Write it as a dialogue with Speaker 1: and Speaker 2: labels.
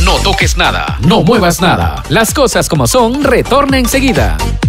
Speaker 1: No toques nada, no muevas nada. Las cosas como son, retorna enseguida.